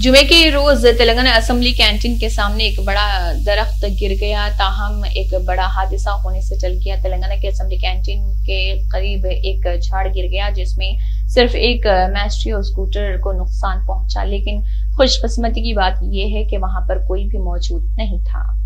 जुमे के रोज Telangana assembly canteen के सामने एक बड़ा दरख्त गिर गया। ताहम एक बड़ा हादसा होने से चल गया। तेलंगाना के असेंबली कैंटीन के करीब एक झाड़ गिर गया जिसमें सिर्फ एक मैस्ट्रियो स्कूटर को नुकसान पहुंचा, लेकिन खुशकिस्मती की बात यह है कि वहां पर कोई भी मौजूद नहीं था।